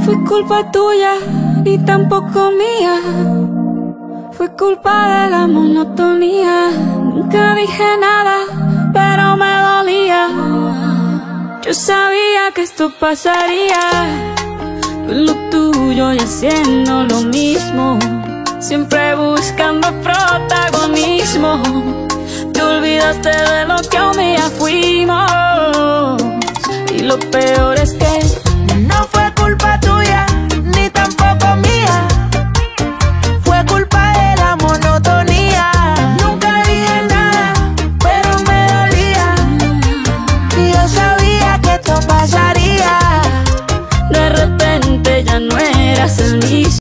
fue culpa tuya, ni tampoco mía. Fue culpa de la monotonía. Nunca dije nada, pero me dolía. Yo sabía que esto pasaría. Tú en lo tuyo y haciendo lo mismo, siempre buscando protagonismo. Te olvidaste de lo que un día fuimos. Y lo peor es que